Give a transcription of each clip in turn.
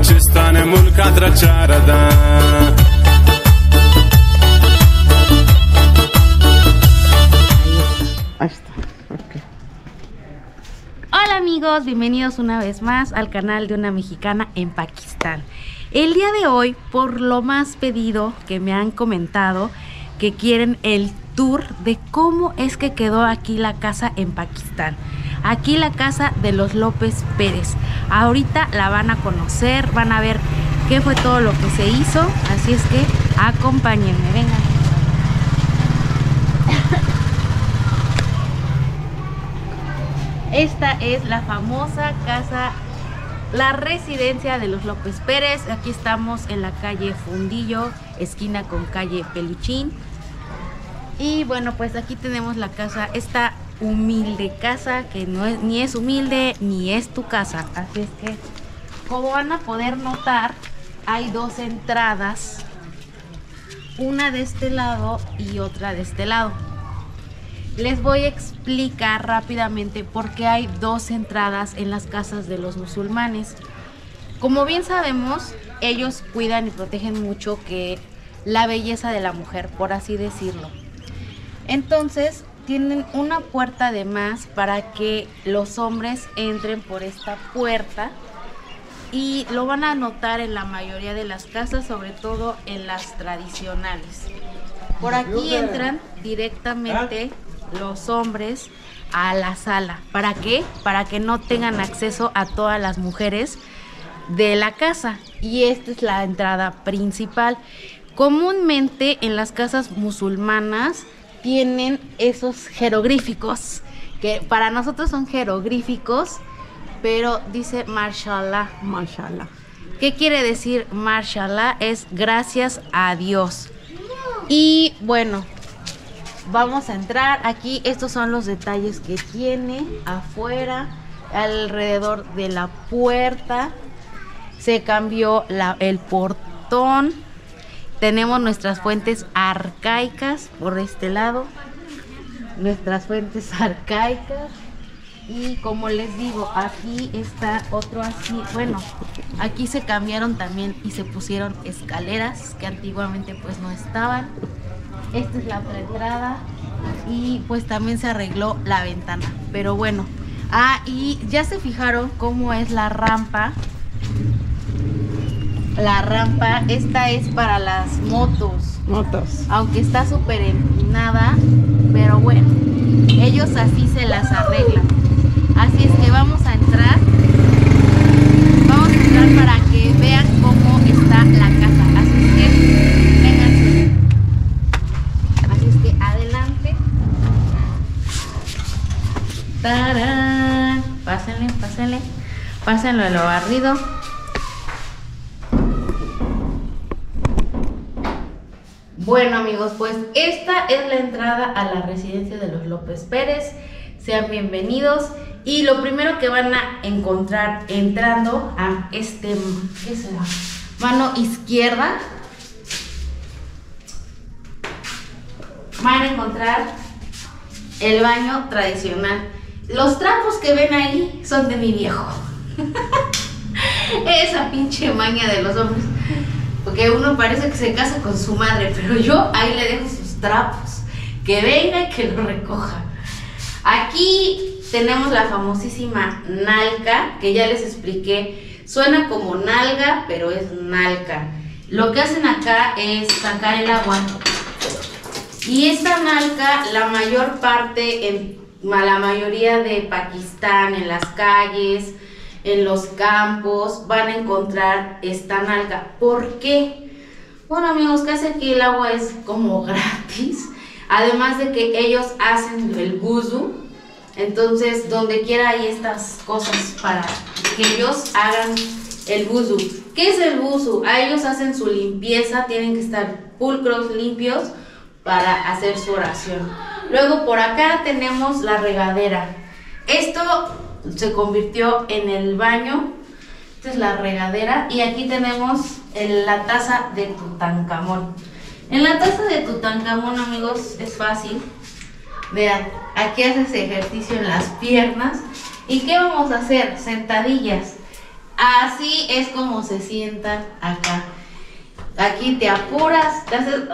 بلوچستان ملکت را چردن. Ahí está. Okay. Hola amigos, bienvenidos una vez más al canal de una mexicana en Pakistán. El día de hoy, por lo más pedido que me han comentado, que quieren el tour de cómo es que quedó aquí la casa en Pakistán. Aquí la casa de los López Pérez. Ahorita la van a conocer, van a ver qué fue todo lo que se hizo. Así es que acompáñenme, vengan. Esta es la famosa casa, la residencia de los López Pérez. Aquí estamos en la calle Fundillo, esquina con calle Peluchín. Y bueno, pues aquí tenemos la casa, esta humilde casa que no es, ni es humilde ni es tu casa. Así es que, como van a poder notar, hay dos entradas, una de este lado y otra de este lado. Les voy a explicar rápidamente por qué hay dos entradas en las casas de los musulmanes. Como bien sabemos, ellos cuidan y protegen mucho que la belleza de la mujer, por así decirlo. Entonces, tienen una puerta de más para que los hombres entren por esta puerta. Y lo van a notar en la mayoría de las casas, sobre todo en las tradicionales. Por aquí entran directamente los hombres a la sala. ¿Para qué? Para que no tengan acceso a todas las mujeres de la casa. Y esta es la entrada principal. Comúnmente en las casas musulmanas tienen esos jeroglíficos, que para nosotros son jeroglíficos, pero dice Mashallah. Mashallah. ¿Qué quiere decir Mashallah? Es gracias a Dios. Y bueno, vamos a entrar aquí. Estos son los detalles que tiene afuera, alrededor de la puerta. Se cambió el portón. Tenemos nuestras fuentes arcaicas por este lado. Nuestras fuentes arcaicas. Y como les digo, aquí está otro así. Bueno, aquí se cambiaron también y se pusieron escaleras que antiguamente pues no estaban. Esta es la otra entrada y pues también se arregló la ventana. Pero bueno, y ya se fijaron cómo es la rampa. La rampa, esta es para las motos. Aunque está súper empinada, pero bueno, ellos así se las arreglan. Así es que vamos a entrar. Vamos a entrar para que vean cómo está la casa. Así es que vénganse. Así es que adelante. ¡Tarán! Pásenle, pásenle. Pásenlo en lo barrido. Bueno amigos, pues esta es la entrada a la residencia de los López Pérez. Sean bienvenidos. Y lo primero que van a encontrar entrando a ¿qué será? Mano izquierda, van a encontrar el baño tradicional. Los trapos que ven ahí son de mi viejo. Esa pinche maña de los hombres. Porque uno parece que se casa con su madre, pero yo ahí le dejo sus trapos. Que venga y que lo recoja. Aquí tenemos la famosísima nalca, que ya les expliqué. Suena como nalga, pero es nalca. Lo que hacen acá es sacar el agua. Y esta nalca, la mayor parte, la mayoría de Pakistán, en las calles, en los campos, van a encontrar esta nalga. ¿Por qué? Bueno amigos, casi aquí el agua es como gratis. Además de que ellos hacen el wuzu. Entonces, donde quiera hay estas cosas para que ellos hagan el wuzu. ¿Qué es el wuzu? A ellos hacen su limpieza, tienen que estar pulcros, limpios para hacer su oración. Luego por acá tenemos la regadera. Esto se convirtió en el baño. Esta es la regadera. Y aquí tenemos la taza de Tutankamón. En la taza de Tutankamón, amigos, es fácil. Vean, aquí haces ejercicio en las piernas. ¿Y qué vamos a hacer? Sentadillas. Así es como se sientan acá. Aquí te apuras, te haces...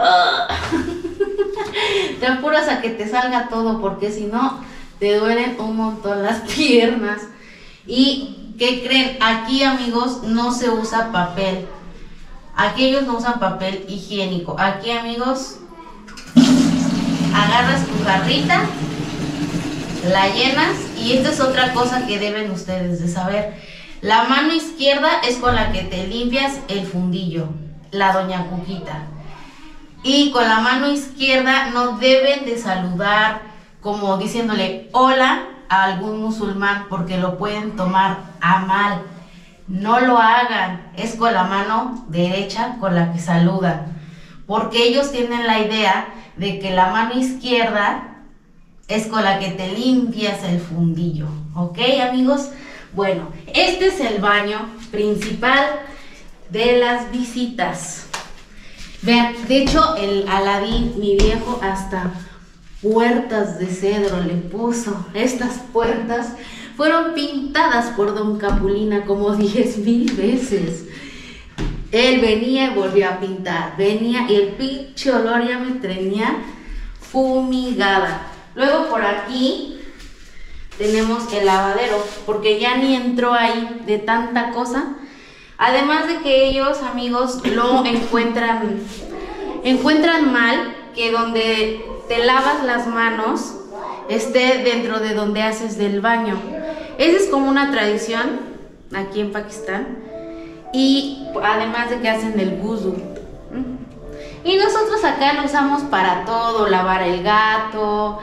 te apuras a que te salga todo, porque si no, te duelen un montón las piernas. ¿Y qué creen? Aquí, amigos, no se usa papel. Aquí ellos no usan papel higiénico. Aquí, amigos, agarras tu jarrita, la llenas, y esta es otra cosa que deben ustedes de saber. La mano izquierda es con la que te limpias el fundillo, la doña Cuquita. Y con la mano izquierda no deben de saludar como diciéndole hola a algún musulmán, porque lo pueden tomar a mal. No lo hagan, es con la mano derecha con la que saludan, porque ellos tienen la idea de que la mano izquierda es con la que te limpias el fundillo. ¿Ok, amigos? Bueno, este es el baño principal de las visitas. Vean, de hecho el Aladín, mi viejo, hasta puertas de cedro le puso. Estas puertas fueron pintadas por don Capulina como 10,000 veces. Él venía y volvía a pintar, venía y el pinche olor ya me tenía fumigada. Luego por aquí tenemos el lavadero, porque ya ni entró ahí de tanta cosa. Además de que ellos, amigos, lo encuentran mal que donde te lavas las manos esté dentro de donde haces del baño. Esa es como una tradición aquí en Pakistán. Y además de que hacen el wuzu. Y nosotros acá lo usamos para todo: lavar el gato,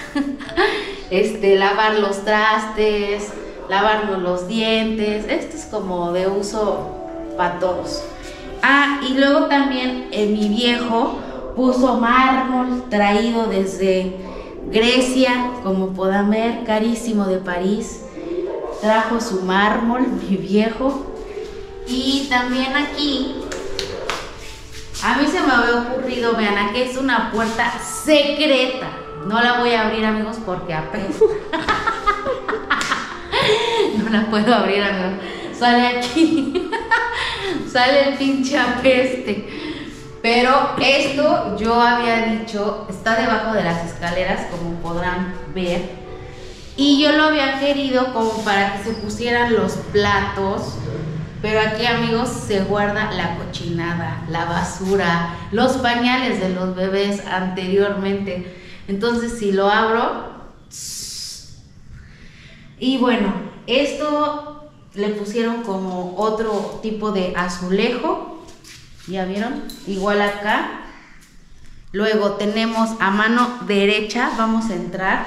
lavar los trastes, lavarnos los dientes. Esto es como de uso para todos. Y luego también mi viejo puso mármol traído desde Grecia, como puedan ver, carísimo, de París. Trajo su mármol, mi viejo. Y también aquí, a mí se me había ocurrido, vean, aquí es una puerta secreta. No la voy a abrir, amigos, porque apesta. No la puedo abrir, amigos. Sale aquí. Sale el pinche apeste. Pero esto, yo había dicho, está debajo de las escaleras, como podrán ver. Y yo lo había querido como para que se pusieran los platos. Pero aquí, amigos, se guarda la cochinada, la basura, los pañales de los bebés anteriormente. Entonces, si lo abro... Y bueno, esto le pusieron como otro tipo de azulejo. ¿Ya vieron? Igual acá. Luego tenemos a mano derecha, vamos a entrar,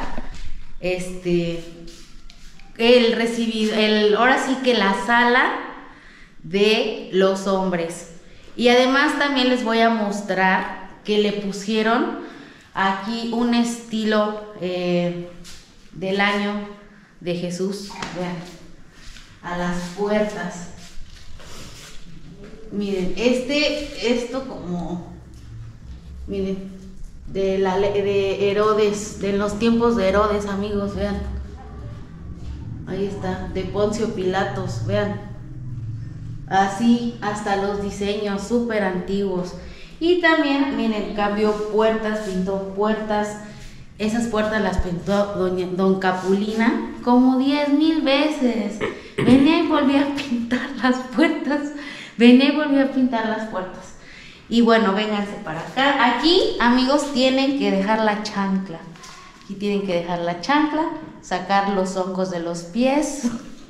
ahora sí que la sala de los hombres. Y además también les voy a mostrar que le pusieron aquí un estilo del año de Jesús. Vean, a las puertas. Miren, esto como, miren, de Herodes, de los tiempos de Herodes, amigos, vean. Ahí está, de Poncio Pilatos, vean. Así, hasta los diseños súper antiguos. Y también, miren, cambió puertas, pintó puertas. Esas puertas las pintó don Capulina como 10,000 veces. Venía y volvía a pintar las puertas. Venía y volvía a pintar las puertas. Y bueno, vénganse para acá. Aquí, amigos, tienen que dejar la chancla. Aquí tienen que dejar la chancla, sacar los hongos de los pies.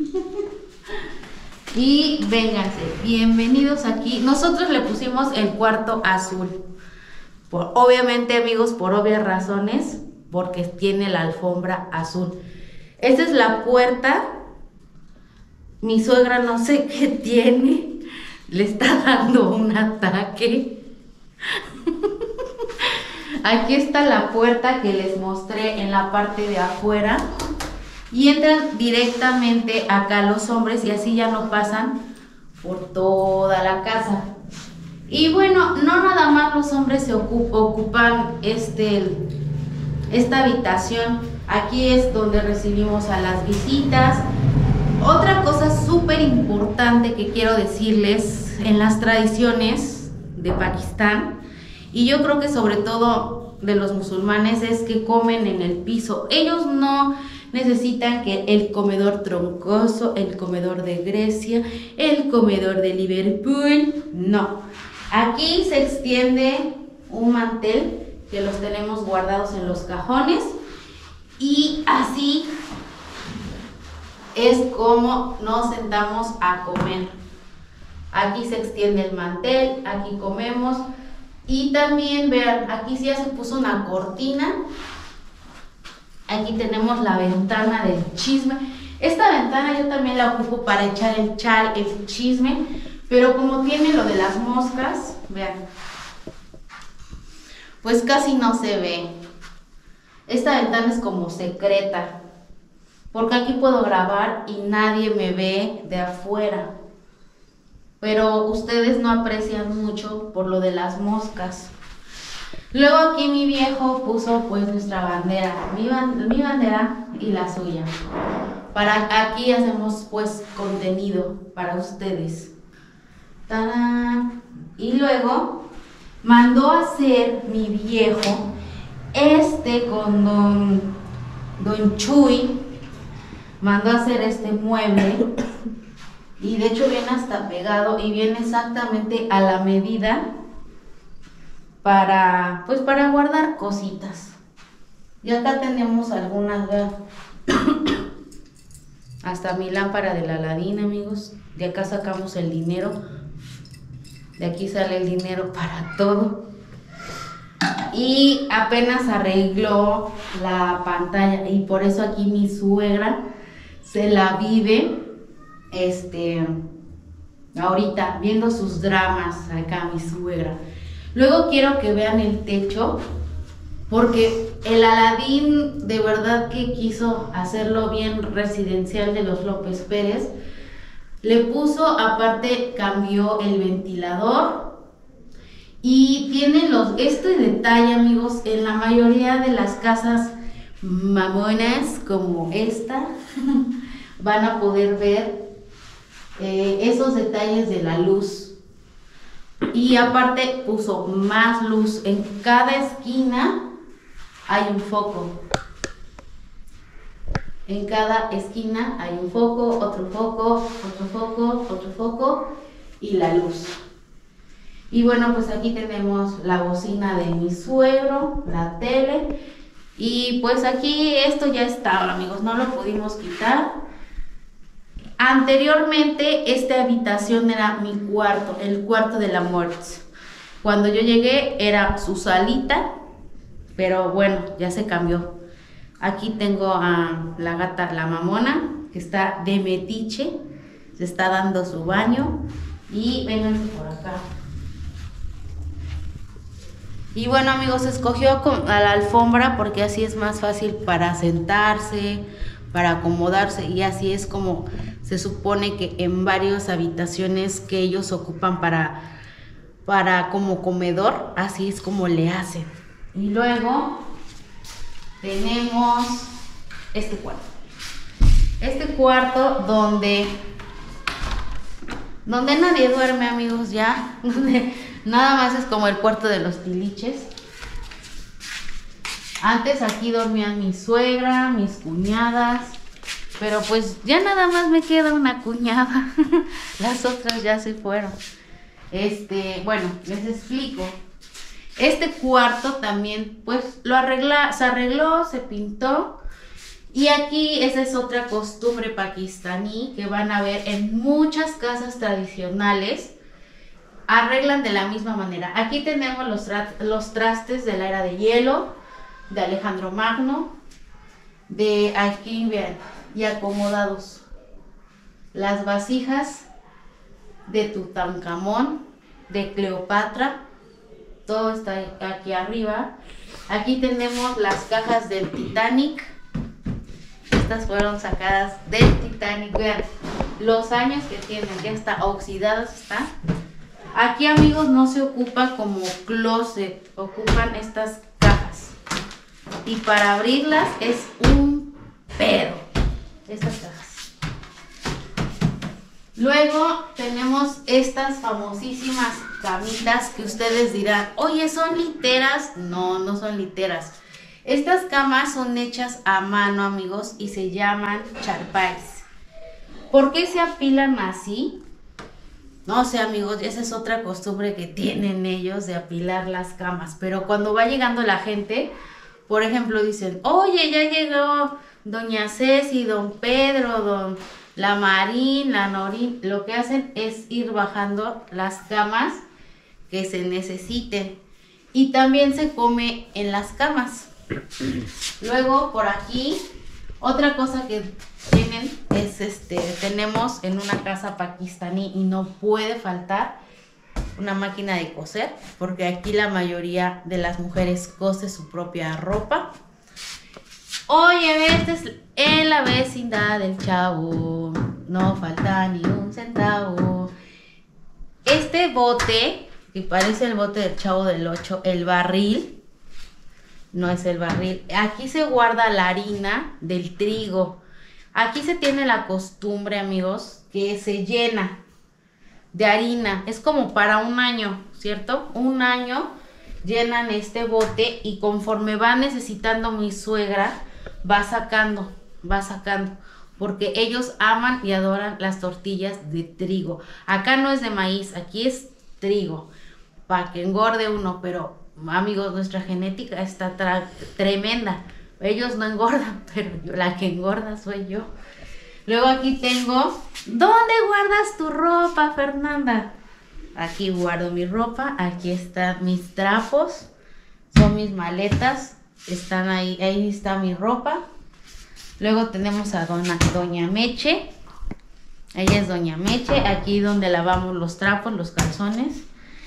Y vénganse, bienvenidos aquí. Nosotros le pusimos el cuarto azul. Obviamente, amigos, por obvias razones, porque tiene la alfombra azul. Esta es la puerta. Mi suegra no sé qué tiene. Le está dando un ataque. Aquí está la puerta que les mostré en la parte de afuera. Y entran directamente acá los hombres y así ya no pasan por toda la casa. Y bueno, no nada más los hombres se ocupan esta habitación. Aquí es donde recibimos a las visitas. Otra cosa súper importante que quiero decirles en las tradiciones de Pakistán, y yo creo que sobre todo de los musulmanes, es que comen en el piso. Ellos no necesitan que el comedor troncoso, el comedor de Grecia, el comedor de Liverpool, no. Aquí se extiende un mantel que los tenemos guardados en los cajones, y así es como nos sentamos a comer. Aquí se extiende el mantel, aquí comemos. Y también vean, aquí sí ya se puso una cortina. Aquí tenemos la ventana del chisme. Esta ventana yo también la ocupo para echar el chisme, pero como tiene lo de las moscas, vean, pues casi no se ve. Esta ventana es como secreta, porque aquí puedo grabar y nadie me ve de afuera. Pero ustedes no aprecian mucho por lo de las moscas. Luego aquí mi viejo puso pues nuestra bandera, mi bandera y la suya. Aquí hacemos pues contenido para ustedes. ¡Tarán! Y luego mandó a hacer mi viejo con don Chuy, mandó a hacer este mueble. Y de hecho viene hasta pegado y viene exactamente a la medida para guardar cositas. Y acá tenemos algunas, vean. Hasta mi lámpara del Aladín, amigos. De acá sacamos el dinero. De aquí sale el dinero para todo. Y apenas arregló la pantalla, y por eso aquí mi suegra se la vive ahorita viendo sus dramas acá, mi suegra. Luego quiero que vean el techo, porque el Aladín de verdad que quiso hacerlo bien residencial de los López Pérez. Le puso, aparte cambió el ventilador, y tiene este detalle, amigos, en la mayoría de las casas mamonas como esta van a poder ver esos detalles de la luz. Y aparte puso más luz. En cada esquina hay un foco. En cada esquina hay un foco, otro foco, otro foco, otro foco y la luz. Y bueno, pues aquí tenemos la bocina de mi suegro, la tele. Y pues aquí esto ya estaba, amigos, no lo pudimos quitar. Anteriormente esta habitación era mi cuarto, el cuarto de la muerte. Cuando yo llegué era su salita, pero bueno, ya se cambió. Aquí tengo a la gata, la mamona, que está de metiche, se está dando su baño. Y vénganse por acá. Y bueno, amigos, escogió a la alfombra porque así es más fácil para sentarse, para acomodarse, y así es como se supone que en varias habitaciones que ellos ocupan para como comedor, así es como le hacen. Y luego tenemos este cuarto. Este cuarto donde nadie duerme, amigos, ya. Nada más es como el cuarto de los tiliches. Antes aquí dormían mi suegra, mis cuñadas, pero pues ya nada más me queda una cuñada. Las otras ya se fueron. Bueno, les explico. Este cuarto también pues se arregló, se pintó. Y aquí esa es otra costumbre pakistaní que van a ver en muchas casas tradicionales. Arreglan de la misma manera. Aquí tenemos los trastes de la era de hielo, de Alejandro Magno, de aquí, vean, y acomodados. Las vasijas de Tutankamón, de Cleopatra, todo está aquí arriba. Aquí tenemos las cajas del Titanic. Estas fueron sacadas del Titanic, vean los años que tienen, ya está oxidadas están. Aquí, amigos, no se ocupa como closet, ocupan estas cajas. Y para abrirlas es un pedo. Estas cajas. Luego tenemos estas famosísimas camitas que ustedes dirán, oye, ¿son literas? No, no son literas. Estas camas son hechas a mano, amigos, y se llaman charpais. ¿Por qué se apilan así? No sé, amigos, esa es otra costumbre que tienen ellos de apilar las camas. Pero cuando va llegando la gente, por ejemplo, dicen, oye, ya llegó doña Ceci, don Pedro, la Marín, la Norín. Lo que hacen es ir bajando las camas que se necesiten. Y también se come en las camas. Luego, por aquí, otra cosa que tienen es tenemos en una casa pakistaní y no puede faltar una máquina de coser, porque aquí la mayoría de las mujeres cose su propia ropa. Oye, este es en la vecindad del Chavo, no falta ni un centavo. Este bote, que parece el bote del Chavo del 8, el barril, no es el barril. Aquí se guarda la harina del trigo. Aquí se tiene la costumbre, amigos, que se llena de harina. Es como para un año, ¿cierto? Un año llenan este bote y conforme va necesitando mi suegra, va sacando. Porque ellos aman y adoran las tortillas de trigo. Acá no es de maíz, aquí es trigo. Para que engorde uno, pero amigos, nuestra genética está tremenda. Ellos no engordan, pero la que engorda soy yo. Luego aquí tengo, ¿dónde guardas tu ropa, Fernanda? Aquí guardo mi ropa, aquí están mis trapos, son mis maletas, están ahí está mi ropa. Luego tenemos a doña Meche, ella es doña Meche, aquí donde lavamos los trapos, los calzones.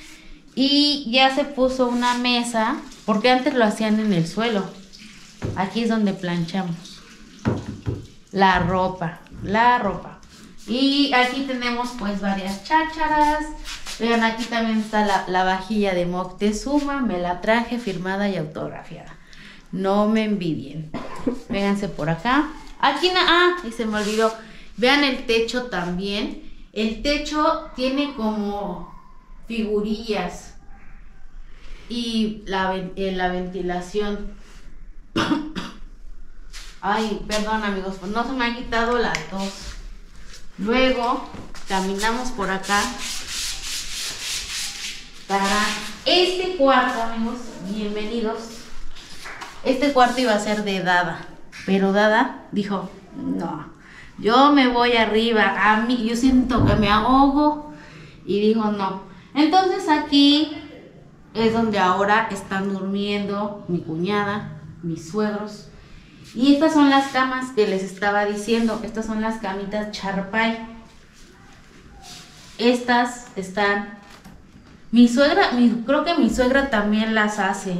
Y ya se puso una mesa, porque antes lo hacían en el suelo. Aquí es donde planchamos la ropa. Y aquí tenemos pues varias chácharas. Vean, aquí también está la vajilla de Moctezuma. Me la traje firmada y autografiada. No me envidien. Vénganse por acá. Aquí, y se me olvidó. Vean el techo también. El techo tiene como figurillas y la ventilación. Ay, perdón, amigos, pues no se me ha quitado la tos. Luego caminamos por acá para este cuarto, amigos. Bienvenidos. Este cuarto iba a ser de Dada, pero Dada dijo, no, yo me voy arriba, a mí yo siento que me ahogo, y dijo no. Entonces aquí es donde ahora están durmiendo mi cuñada, mis suegros. Y estas son las camas que les estaba diciendo. Estas son las camitas charpai. Estas están... creo que mi suegra también las hace.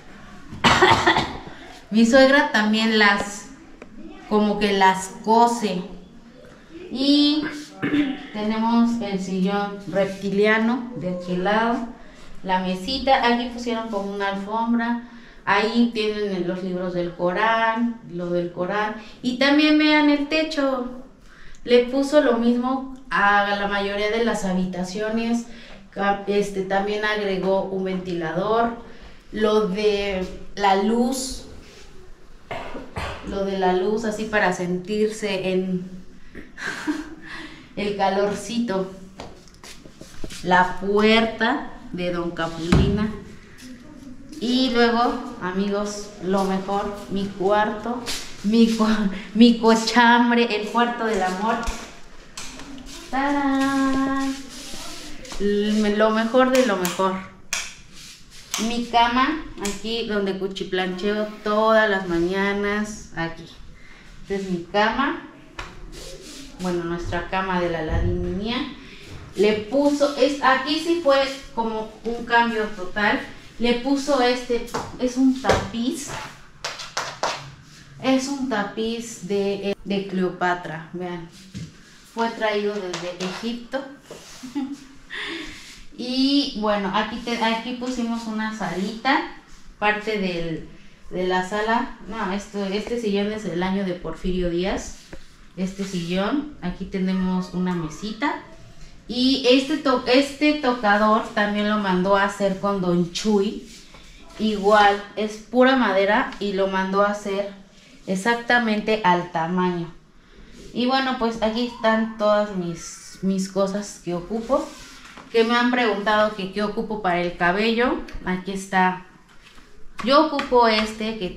Mi suegra también como que las cose. Y tenemos el sillón reptiliano de aquel lado. La mesita, aquí pusieron como una alfombra. Ahí tienen los libros del Corán, lo del Corán. Y también vean el techo. Le puso lo mismo a la mayoría de las habitaciones. También agregó un ventilador. Lo de la luz. Así para sentirse en el calorcito. La puerta de Don Capulina. Y luego, amigos, lo mejor, mi cuarto, mi cochambre, el cuarto del amor. ¡Tarán! Lo mejor de lo mejor. Mi cama, aquí donde cuchiplancheo todas las mañanas, aquí. Esta es mi cama. Bueno, nuestra cama de la Aladín mía. Le puso, aquí sí fue como un cambio total. Le puso es un tapiz. Es un tapiz de Cleopatra, vean. Fue traído desde Egipto. Y bueno, aquí pusimos una salita, parte de la sala. No, este sillón es del año de Porfirio Díaz. este sillón. Aquí tenemos una mesita. Y este tocador también lo mandó a hacer con Don Chuy. Igual, es pura madera y lo mandó a hacer exactamente al tamaño. Y bueno, pues aquí están todas mis cosas que ocupo. Que me han preguntado que qué ocupo para el cabello. Aquí está. Yo ocupo este que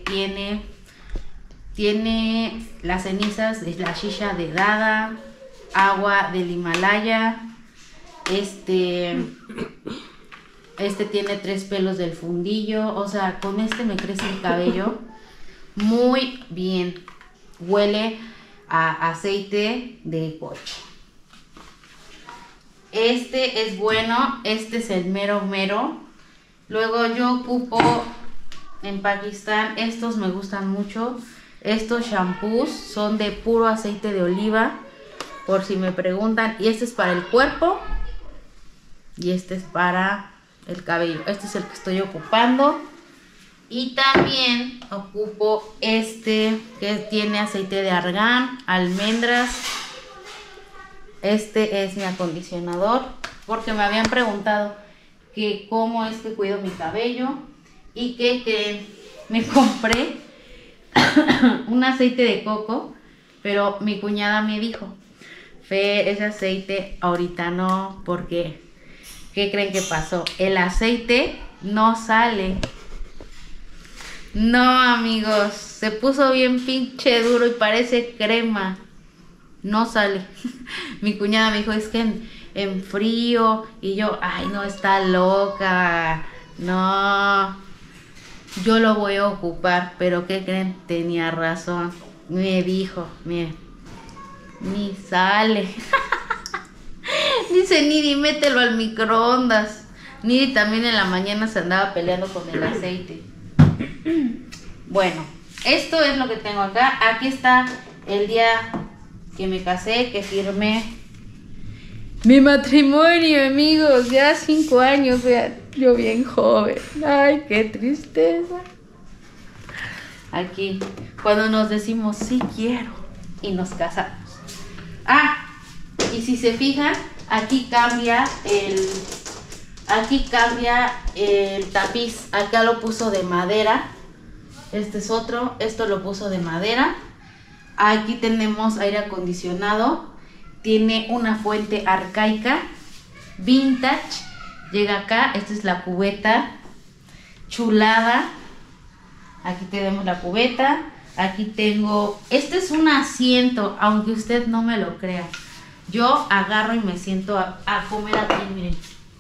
tiene las cenizas de la shisha de Dada, agua del Himalaya. Este tiene 3 pelos del fundillo. O sea, con este me crece el cabello muy bien. Huele a aceite de coche. Este es bueno. Este es el mero mero. Luego yo ocupo en Pakistán. Estos me gustan mucho. Estos shampoos son de puro aceite de oliva, por si me preguntan. Y este es para el cuerpo y este es para el cabello. Este es el que estoy ocupando. Y también ocupo este que tiene aceite de argán, almendras. Este es mi acondicionador, porque me habían preguntado que cómo es que cuido mi cabello. Y que me compré un aceite de coco, pero mi cuñada me dijo: Fe, ese aceite ahorita no, porque ¿qué creen que pasó? El aceite no sale. No, amigos, se puso bien pinche duro y parece crema. No sale. Mi cuñada me dijo: es que en frío. Y yo, ay, no, está loca. No, yo lo voy a ocupar. Pero ¿qué creen? Tenía razón. Me dijo, miren, ni sale. Dice Nidi, mételo al microondas. Nidi también en la mañana se andaba peleando con el aceite. Bueno, esto es lo que tengo acá. Aquí está el día que me casé, que firmé mi matrimonio, amigos. Ya 5 años, vean, yo bien joven. Ay, qué tristeza. Aquí, cuando nos decimos sí quiero y nos casamos. Ah, y si se fijan, aquí cambia el tapiz. Acá lo puso de madera. Este es otro. Esto lo puso de madera. Aquí tenemos aire acondicionado. Tiene una fuente arcaica, vintage. Llega acá. Esta es la cubeta. Chulada. Aquí tenemos la cubeta. Aquí tengo... Este es un asiento, aunque usted no me lo crea. Yo agarro y me siento a comer aquí, miren.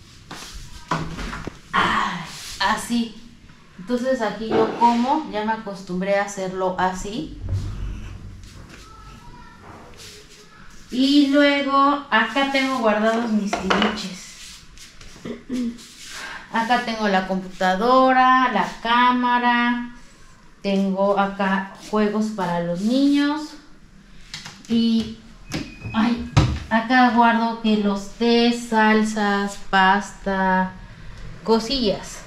Ah, así. Entonces aquí yo como, ya me acostumbré a hacerlo así. Y luego acá tengo guardados mis tiliches. Acá tengo la computadora, la cámara. Tengo acá juegos para los niños. Y ay, acá guardo que los tés, salsas, pasta, cosillas.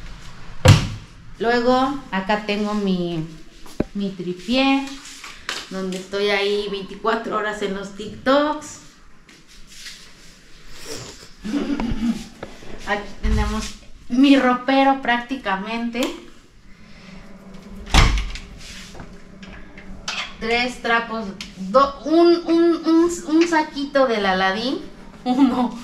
Luego acá tengo mi tripié, donde estoy ahí 24 horas en los TikToks. Aquí tenemos mi ropero prácticamente. 3 trapos, un saquito del Aladín, uno,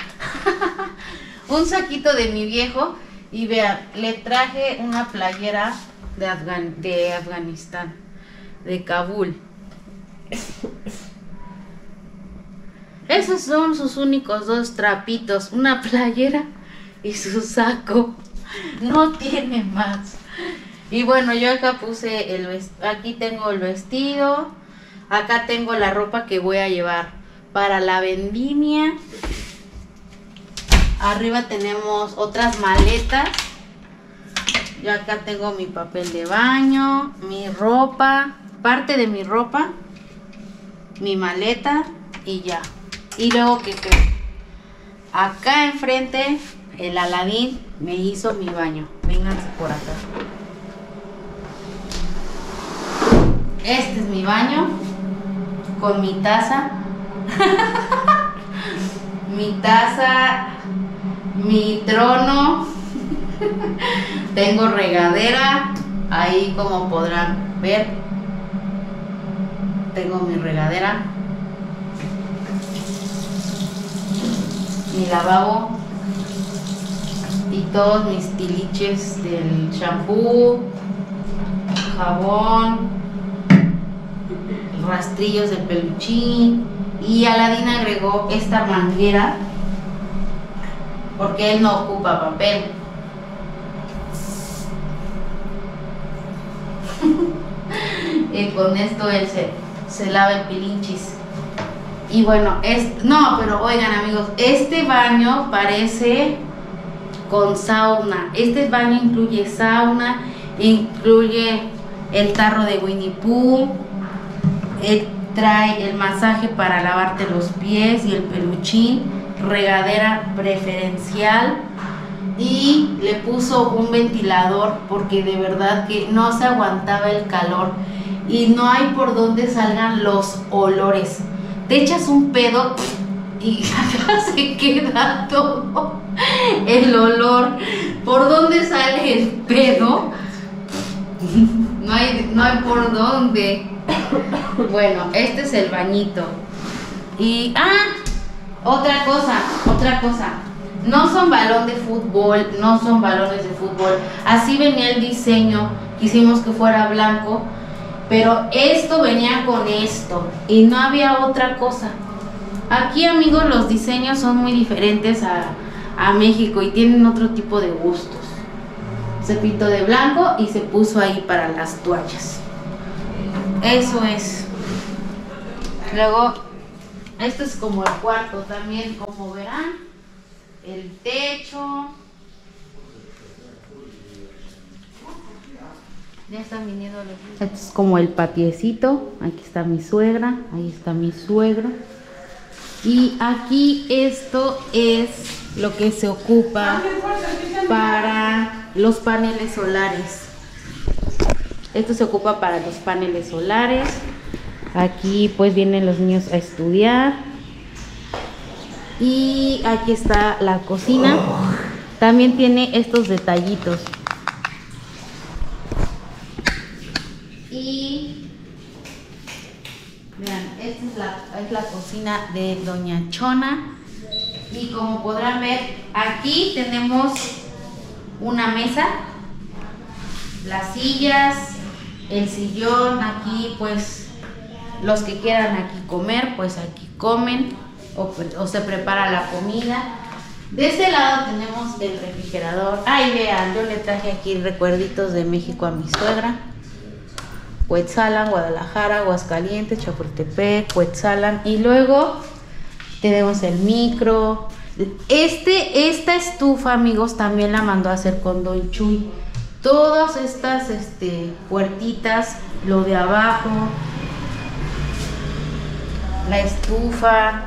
un saquito de mi viejo. Y vean, le traje una playera de Afganistán, de Kabul. Esos son sus únicos 2 trapitos, una playera y su saco. No tiene más. Y bueno, yo acá puse aquí tengo el vestido. Acá tengo la ropa que voy a llevar para la vendimia. Arriba tenemos otras maletas. Yo acá tengo mi papel de baño, mi ropa, parte de mi ropa, mi maleta y ya. Y luego que acá enfrente el Aladín me hizo mi baño. Vénganse por acá. Este es mi baño con mi taza. Mi taza, mi trono. Tengo regadera, ahí como podrán ver, tengo mi regadera, mi lavabo y todos mis tiliches del shampoo, jabón, rastrillos de peluchín. Y Aladín agregó esta manguera porque él no ocupa papel. Y con esto él se lava el pilinchis. Y bueno, no, pero oigan amigos, este baño parece con sauna. Este baño incluye sauna, incluye el tarro de Winnie Pooh, trae el masaje para lavarte los pies y el peluchín, regadera preferencial, y le puso un ventilador porque de verdad que no se aguantaba el calor y no hay por donde salgan los olores. Te echas un pedo y se queda todo el olor. ¿Por dónde sale el pedo? No hay por dónde. Bueno, este es el bañito. Y otra cosa. No son balón de fútbol, no son balones de fútbol. Así venía el diseño. Quisimos que fuera blanco, pero esto venía con esto y no había otra cosa. Aquí, amigos, los diseños son muy diferentes a México y tienen otro tipo de gustos. Se pintó de blanco y se puso ahí para las toallas. Eso es. Luego, esto es como el cuarto también, como verán. El techo. Ya están viniendo los... Esto es como el patiecito. Aquí está mi suegra, ahí está mi suegro. Y aquí esto es lo que se ocupa para los paneles solares. Esto se ocupa para los paneles solares. Aquí pues vienen los niños a estudiar. Y aquí está la cocina. También tiene estos detallitos. Y vean, esta es la cocina de Doña Chona. Y como podrán ver, aquí tenemos una mesa, las sillas, el sillón. Aquí pues los que quieran aquí comer, pues aquí comen o se prepara la comida. De este lado tenemos el refrigerador. Ay, vean, yo le traje aquí recuerditos de México a mi suegra. Cuetzalan, Guadalajara, Aguascalientes, Chapultepec, Cuetzalan. Y luego tenemos el micro. Esta estufa, amigos, también la mandó a hacer con Don Chuy. Todas estas puertitas, lo de abajo, la estufa,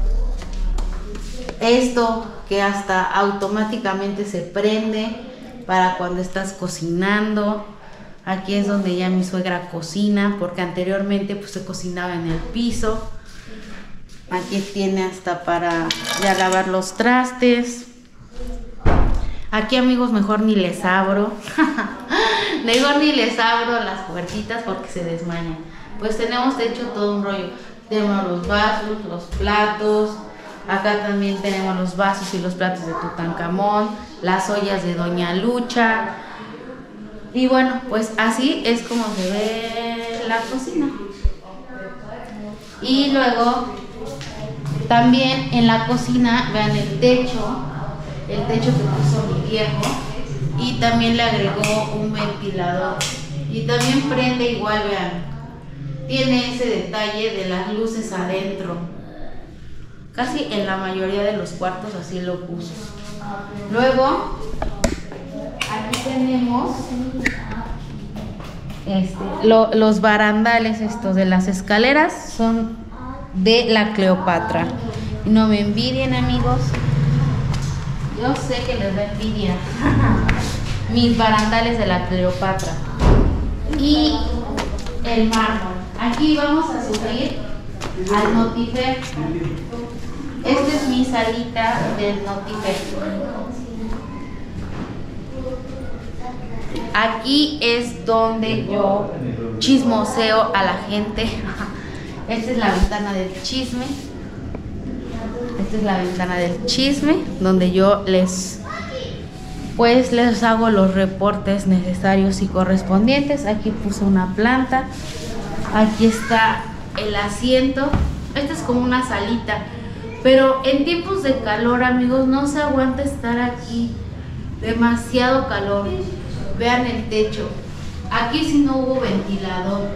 esto que hasta automáticamente se prende para cuando estás cocinando. Aquí es donde ya mi suegra cocina, porque anteriormente pues se cocinaba en el piso. Aquí tiene hasta para ya lavar los trastes. Aquí, amigos, mejor ni les abro. Mejor ni les abro las puertitas porque se desmañan. Pues tenemos de hecho todo un rollo. Tenemos los vasos, los platos. Acá también tenemos los vasos y los platos de Tutankamón, las ollas de Doña Lucha. Y bueno, pues así es como se ve la cocina. Y luego también en la cocina, vean el techo que puso mi viejo. Y también le agregó un ventilador. Y también prende igual, vean. Tiene ese detalle de las luces adentro. Casi en la mayoría de los cuartos así lo puso. Luego, aquí tenemos los barandales estos de las escaleras. Son de la Cleopatra. No me envidien, amigos. Yo sé que les da envidia. Mis barandales de la Cleopatra. Y el mármol. Aquí vamos a subir al Notifer. Esta es mi salita del Notifer. Aquí es donde yo chismoseo a la gente. Esta es la ventana del chisme. Esta es la ventana del chisme, donde yo les hago los reportes necesarios y correspondientes. Aquí puse una planta. Aquí está el asiento. Esta es como una salita. Pero en tiempos de calor, amigos, no se aguanta estar aquí. Demasiado calor. Vean el techo. Aquí sí no hubo ventilador.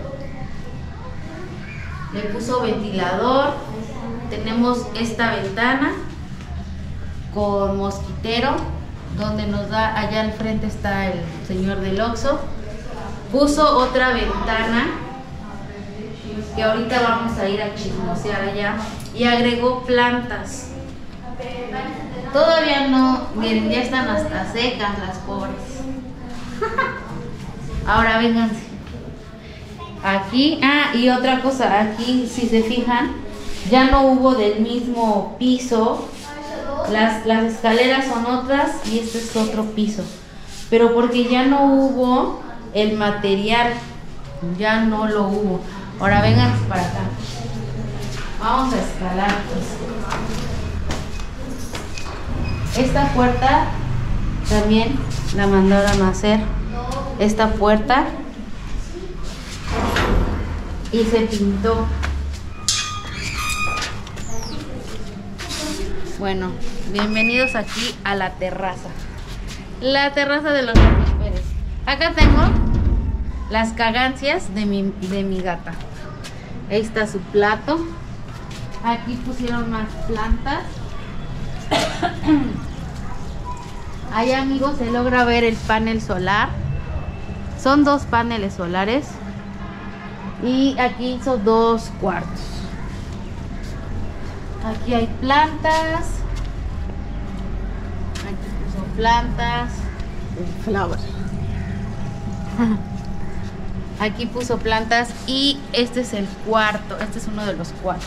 Le puso ventilador. Tenemos esta ventana con mosquitero, donde nos da, allá al frente está el señor del Oxxo. Puso otra ventana que ahorita vamos a ir a chismosear allá, y agregó plantas. Todavía no, miren, ya están hasta secas las pobres. Ahora vénganse. Aquí, y otra cosa, aquí si se fijan, ya no hubo del mismo piso. Las escaleras son otras y este es otro piso. Pero porque ya no hubo el material, ya no lo hubo. Ahora vénganse para acá. Vamos a escalar, pues. Esta puerta también la mandaron a hacer. Esta puerta. Y se pintó. Bueno, bienvenidos aquí a la terraza. La terraza de los López Pérez. Acá tengo las cagancias de mi gata. Ahí está su plato. Aquí pusieron más plantas. Ahí, amigos, se logra ver el panel solar. Son 2 paneles solares. Y aquí hizo 2 cuartos. Aquí hay plantas. Aquí puso plantas. Flowers. Aquí puso plantas. Y este es el cuarto. Este es uno de los cuartos.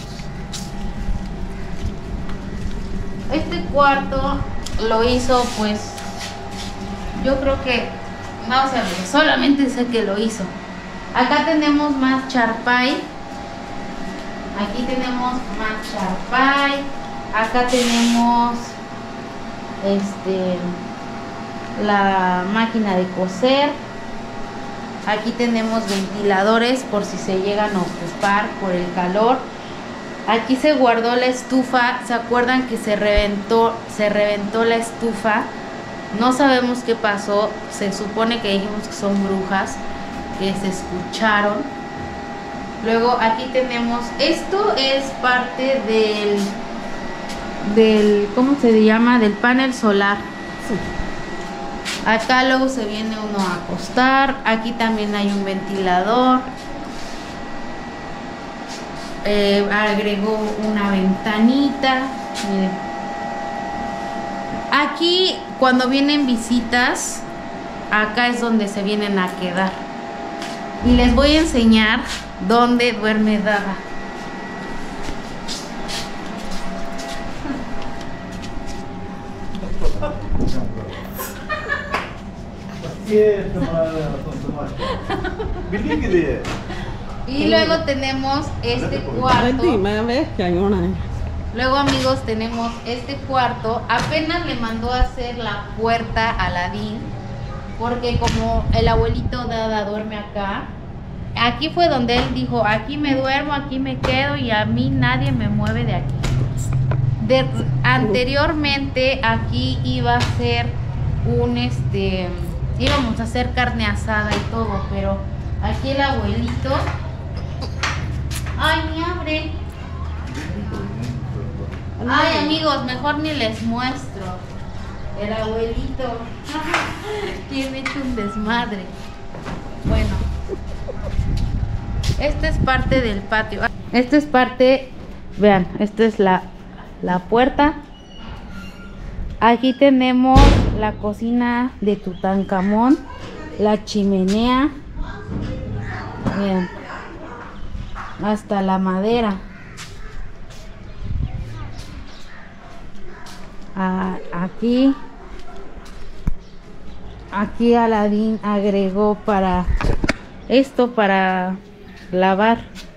Este cuarto lo hizo, pues, yo creo que, vamos a ver, solamente sé que lo hizo. Acá tenemos más charpay. Aquí tenemos más charpay. Acá tenemos la máquina de coser. Aquí tenemos ventiladores por si se llegan a ocupar por el calor. Aquí se guardó la estufa. ¿Se acuerdan que se reventó la estufa? No sabemos qué pasó. Se supone que dijimos que son brujas que se escucharon. Luego aquí tenemos, esto es parte del ¿cómo se llama? Del panel solar. Sí. Acá luego se viene uno a acostar. Aquí también hay un ventilador. Agregó una ventanita. Miren. Aquí cuando vienen visitas, acá es donde se vienen a quedar. Y les voy a enseñar dónde duerme Dada. Y luego tenemos este cuarto. Luego, amigos, tenemos este cuarto. Apenas le mandó a hacer la puerta a Aladín, porque como el abuelito Dada duerme acá, aquí fue donde él dijo, aquí me duermo, aquí me quedo y a mí nadie me mueve de aquí. Anteriormente aquí iba a ser íbamos a hacer carne asada y todo, pero aquí el abuelito, ay, me abre. Ay, amigos, mejor ni les muestro. El abuelito tiene hecho un desmadre. Bueno, esta es parte del patio. Esta es parte, vean, esta es la puerta. Aquí tenemos la cocina de Tutankamón, la chimenea. Vean, hasta la madera. Aquí Aladín agregó para lavar.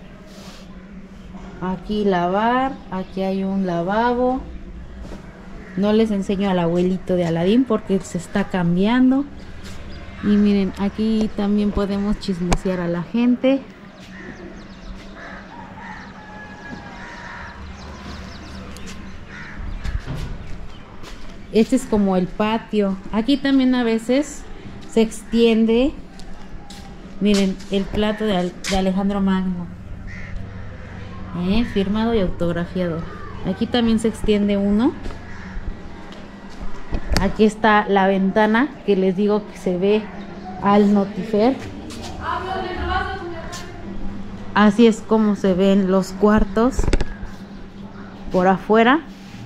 Aquí lavar, aquí hay un lavabo. No les enseño al abuelito de Aladín porque se está cambiando. Y miren, aquí también podemos chismosear a la gente. Este es como el patio. Aquí también a veces se extiende. Miren, el plato de Alejandro Magno. Firmado y autografiado. Aquí también se extiende uno. Aquí está la ventana que les digo que se ve al Notifer. Así es como se ven los cuartos por afuera.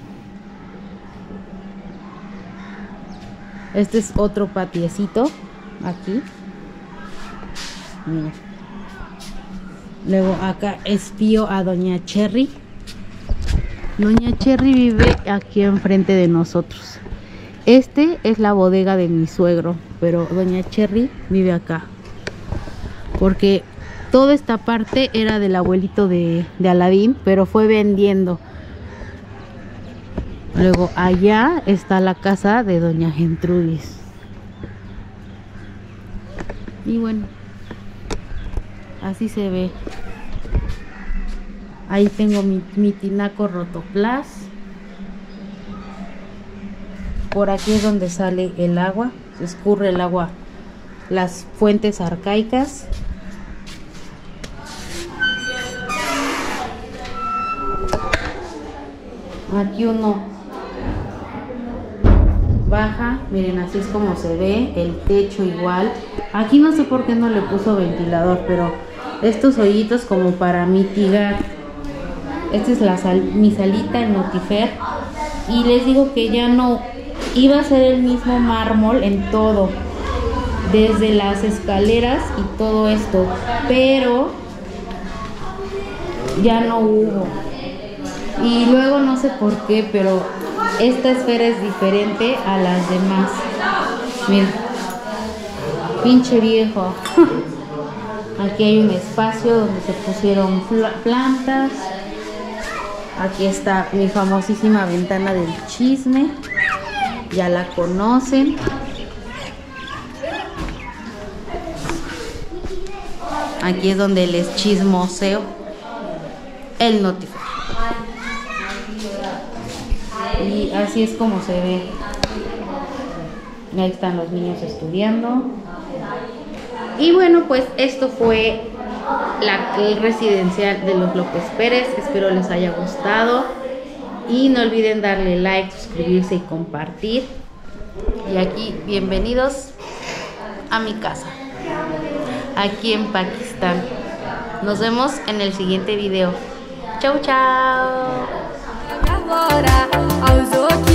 Este es otro patiecito aquí. Miren. Luego acá espío a Doña Cherry. Doña Cherry vive aquí enfrente de nosotros. Este es la bodega de mi suegro, pero Doña Cherry vive acá. Porque toda esta parte era del abuelito de Aladín, pero fue vendiendo. Luego allá está la casa de Doña Gentrudis. Y bueno, así se ve. Ahí tengo mi tinaco Rotoplas. Por aquí es donde sale el agua. Se escurre el agua. Las fuentes arcaicas. Aquí uno baja, miren, así es como se ve. El techo igual. Aquí no sé por qué no le puso ventilador, pero estos hoyitos como para mitigar. Esta es mi salita en Notifer. Y les digo que ya no iba a ser el mismo mármol en todo, desde las escaleras y todo esto, pero ya no hubo. Y luego no sé por qué, pero esta esfera es diferente a las demás. Miren, pinche viejo. Aquí hay un espacio donde se pusieron plantas. Aquí está mi famosísima ventana del chisme. Ya la conocen. Aquí es donde les chismoseo el Notifer. Y así es como se ve. Ahí están los niños estudiando. Y bueno, pues esto fue el residencial de los López Pérez. Espero les haya gustado. Y no olviden darle like, suscribirse y compartir. Y aquí, bienvenidos a mi casa, aquí en Pakistán. Nos vemos en el siguiente video. Chau, chau.